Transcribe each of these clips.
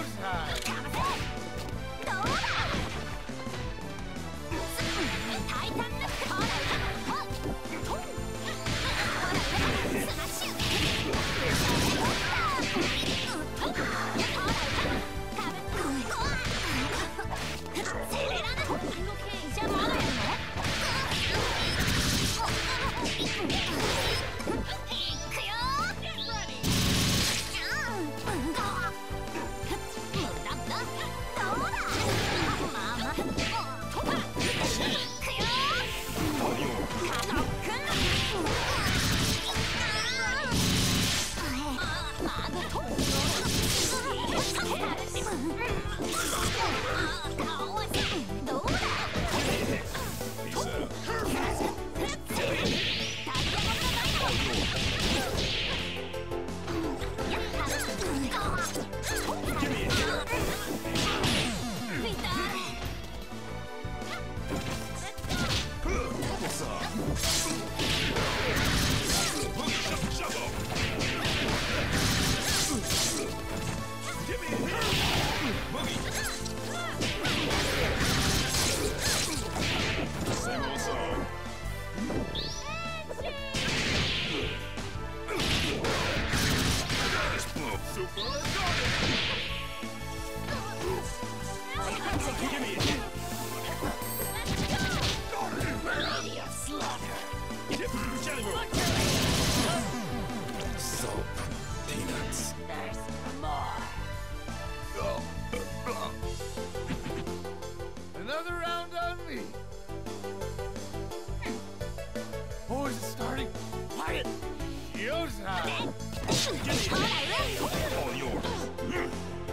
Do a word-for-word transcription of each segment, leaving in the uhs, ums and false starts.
Another round on me. Oh, is it starting? Quiet. Showtime. All yours.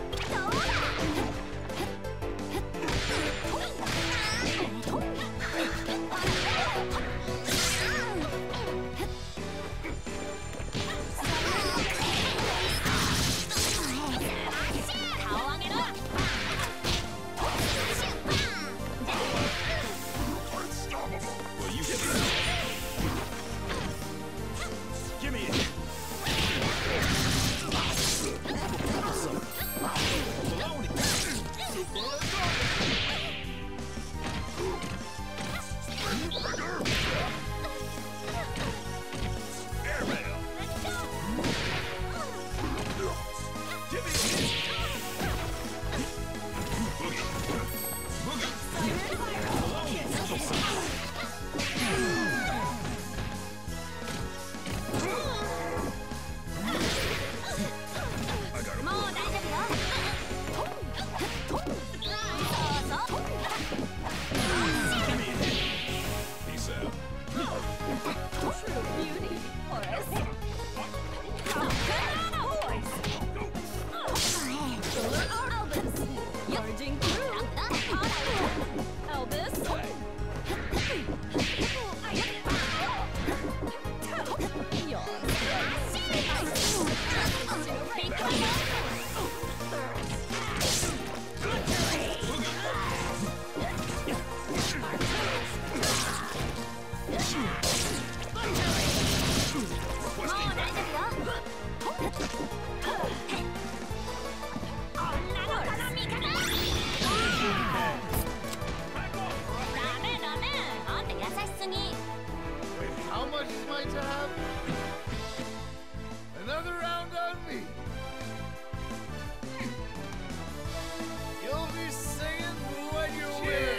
How much is mine to have? Another round on me. You'll be singing when you win.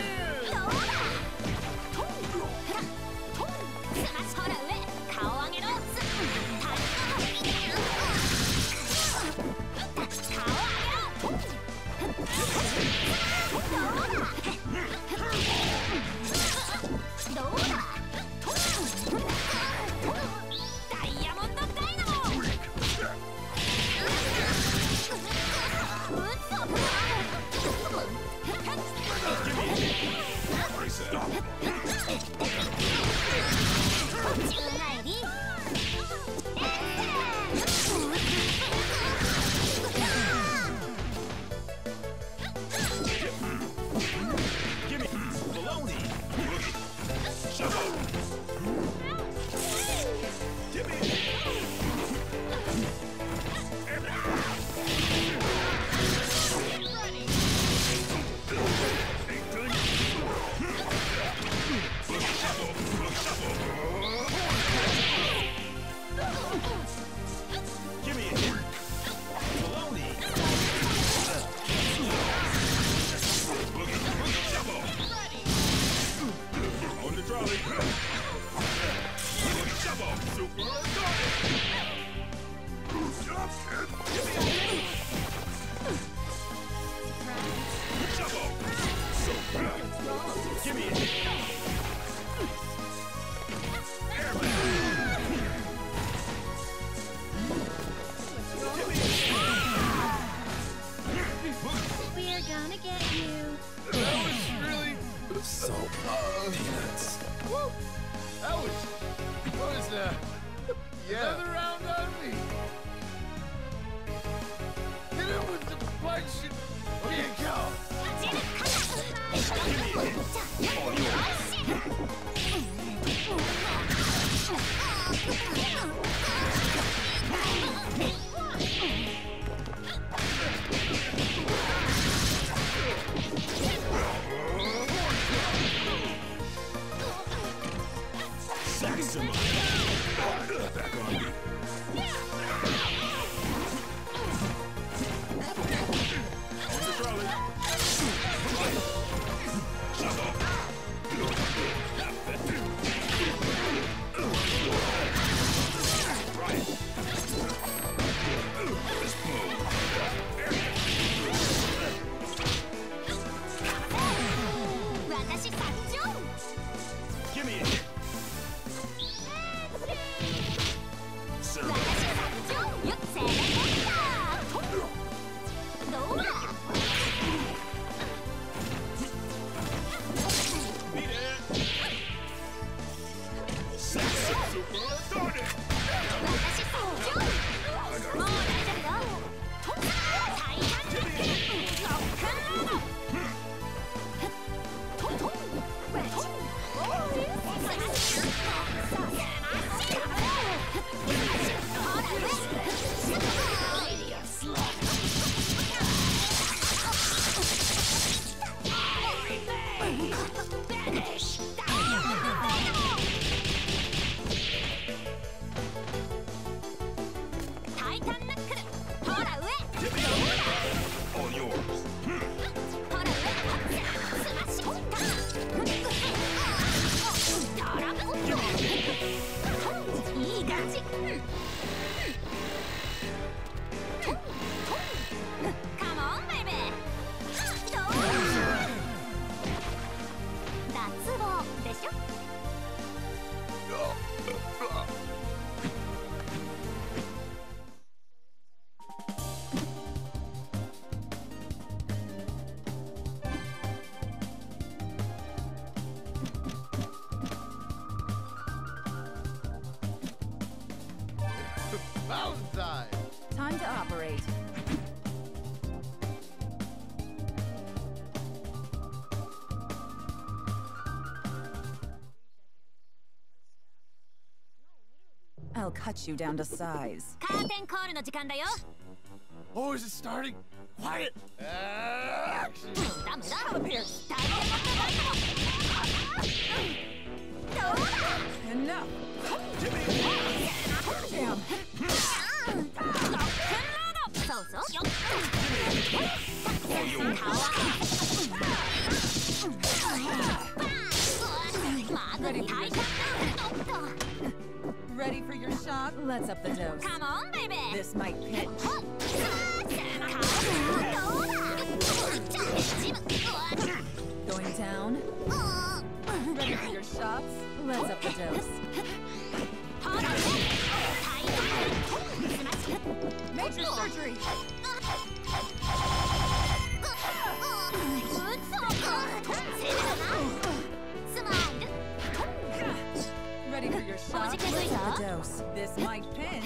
We're gonna get you. That was really So uh, peanuts. woo. That was what was that? Yeah. Another round on me. Hit him with the punch. And here you go. Saximon. Back on me. Charlie. Give me it. Sir. Beat it. Saximon. Darn it. All yours. いい感じ。カモンベイベー。どう？脱帽でしょ。 Mountainside. Time to operate. I'll cut you down to size. カーテンコールの時間だよ。 Oh, is it starting? Quiet. Action. 無駄無駄。カルピアス。大変なことだよ。どうだ。 Enough! Damn! そうそう。よっ。 All yours. まぐれ大変だ。 Ready for your shot? Let's up the dose. Come on, baby. This might pinch. Going down? Ready for your shots? Let's up the dose. Major surgery! Ready for your shot? Let's up the dose. This might pinch.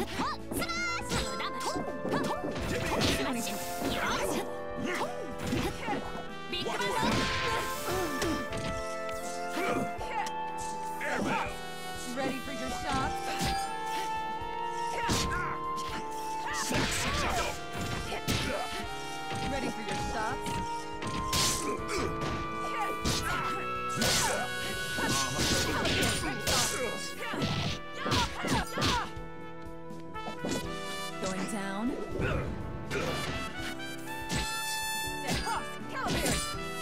Ready for your shot? Ready for your shots? Going down. Dead cross, Caliber.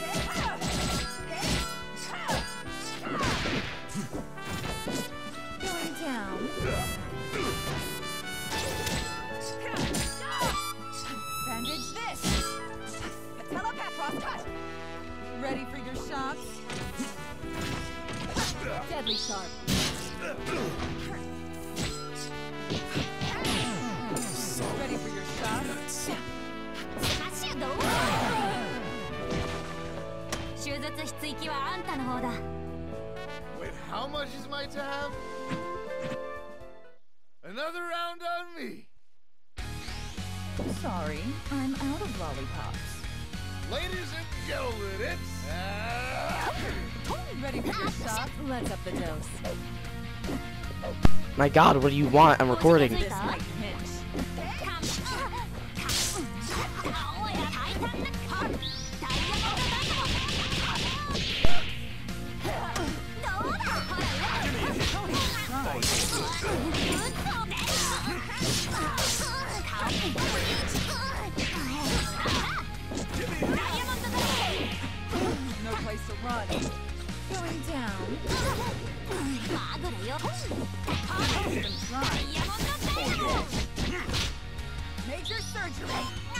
Going down. Bandage this. Patella cut. Ready for your shots? Deadly sharp. Ready for your shots? 域はあんたの方だ。 Wait, how much is my tab? Another round on me. Sorry, I'm out of lollipops. Ladies and gentlemen, it's... Uh... Ready for your shot? Let's up the dose. My God, what do you want? I'm recording. This might pinch. No place to run. Going down. Major surgery.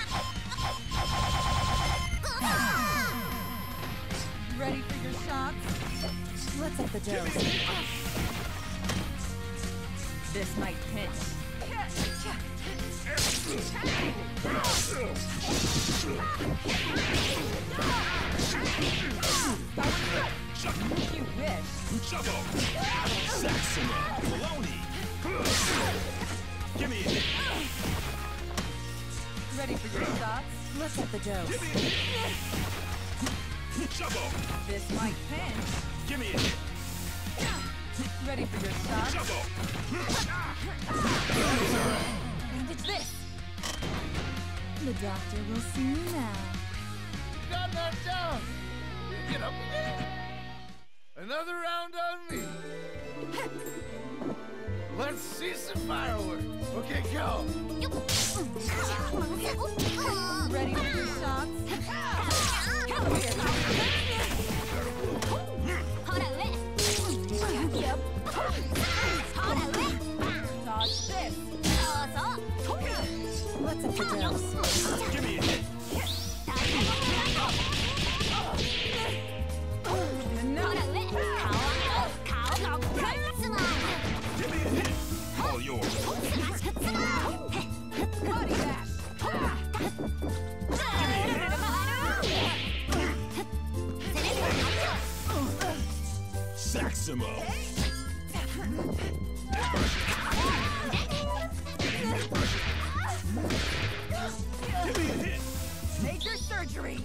Ready for your shots? Let's up the dose. This might pinch. You wish. Juggle! Saxima! Baloney! Give me it! Ready for your shots? Let's up the dose. Give me it! Juggle! This might pinch. Give me it! Ready for your shots? Juggle! Bandage this. The doctor will see you now. You got knocked down. Get up again. Another round on me. Let's see some fireworks. Okay, go. Ready for your shots? Come here. Dodge this. Let's up the dose. Give me it! Give me it! All yours! Body dash. Saxima! Give me a hit! Major surgery.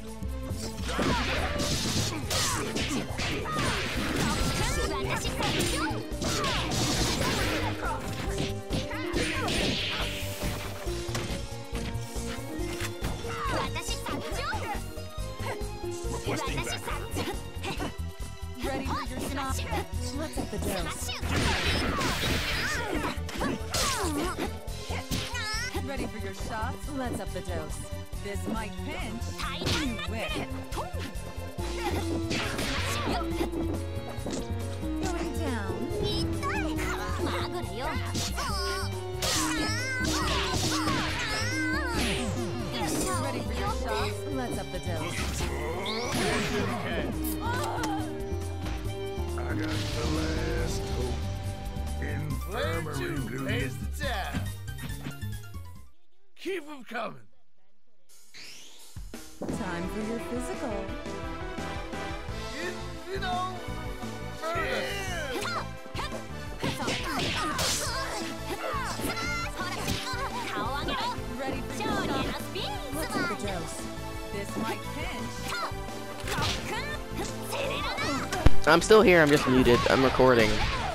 Requesting backup. Ready for your shot? Let's up the dose. Ready for your shots? Let's up the dose. This might pinch. You wish. Going down. Ready for your shots? Let's up the dose. I got the last hope. Player Infirmary two dude. pays the tab. Keep them coming. Time for your physical. You, you know, murder. Ready for your shot? Let's up the dose. This might pinch. I'm still here, I'm just muted. I'm recording.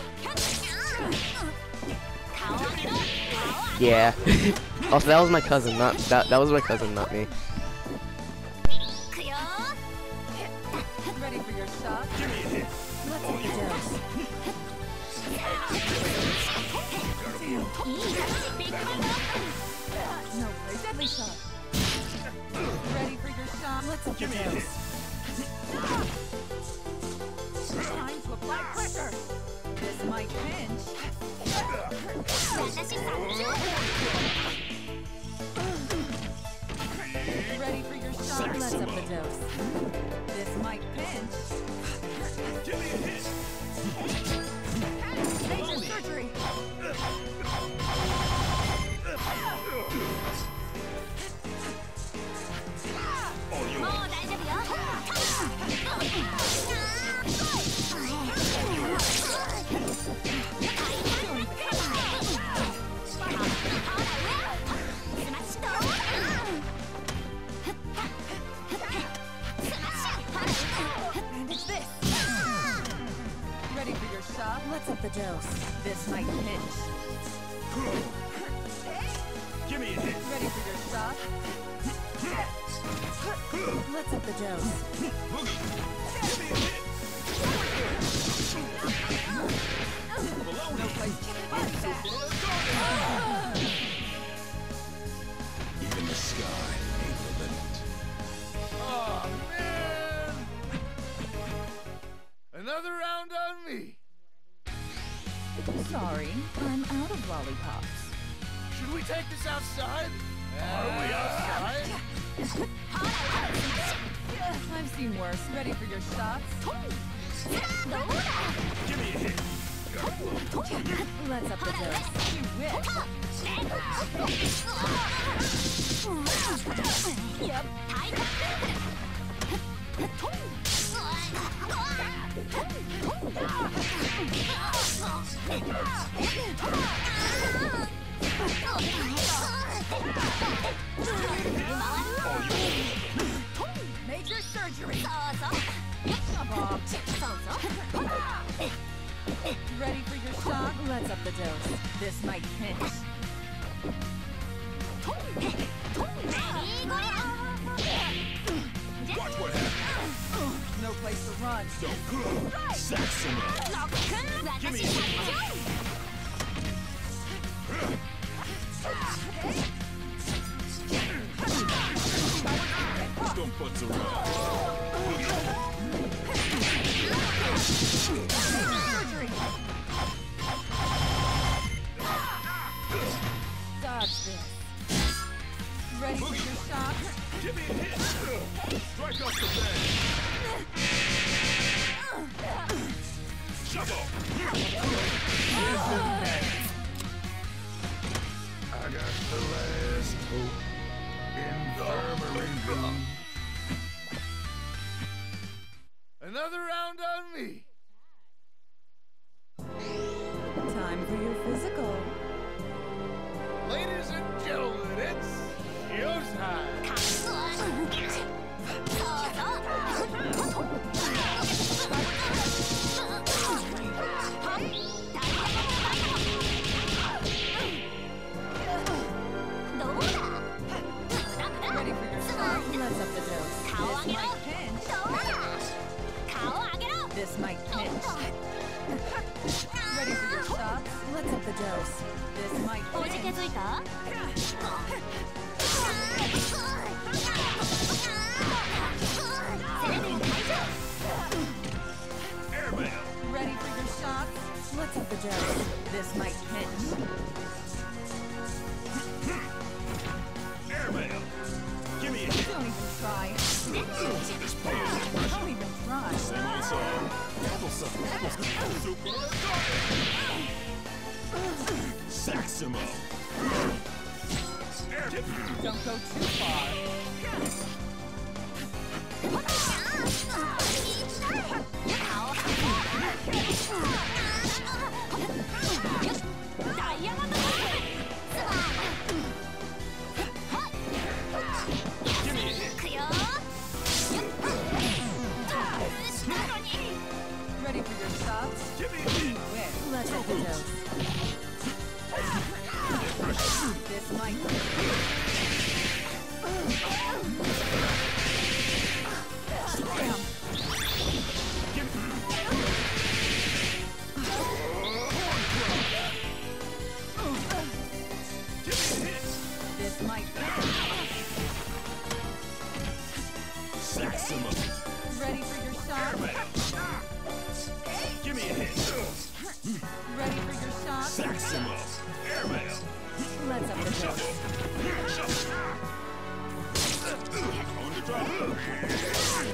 Yeah. Also, that was my cousin, not that that was my cousin, not me. Ready for your shot? Give me a hit! Let's up the dose. No, a deadly shot. Ready for your shot? Let's up the Give me a dose. hit! Time to apply pressure. This might pinch. Ready for your shot? Let's up the dose. This might pinch. Give me a hit! Major surgery. All yours! Let's up the dose. This might pinch. Give me a hit. Ready for your shot? Let's up the dose. Boogie. Give me a hit. Baloney. No place to fight that. Even the sky ain't the limit. Oh, man! Another round on me! Sorry, I'm out of lollipops. Should we take this outside? Are we outside? I've seen worse. Ready for your shots? Give me a hit. Let's up the dose. You win. Yep. Major surgery. Ready for your shot? Let's up the dose. This might pinch. Watch what happens. No place to run. So good. Saxon. Give me a hit. Don't put around. Surgery. Dodge this. Ready for your shot? Give me a hit. Strike off the bed. Shovel. I got the last hope. Infirmary room. Another round on me. Time for your physical. Ladies and gentlemen, it's showtime. Ready for your shot? Let's up the dose. This might pinch. This might pinch. Ready for your shots? Let's up the dose. This might pinch. Airmail. Ready for your shots? Let's up the dose. This might pinch. Airmail. Give me a hit. Don't even try. This pain. Don't even try. Same old song. Apple something. Super. Saximo. Air tip. Don't go too far. Give me a hit. Ready for your shots? Give me a hit. Win. Let's up the dose. This might Damn. Give me. Give me a hit. This might Saximo. Ready for your shot? Airmail. Give me a hit. Ready for your shot? Saximo. Airmail. Let's up the Shuffle. dose. Shuffle. On the drop.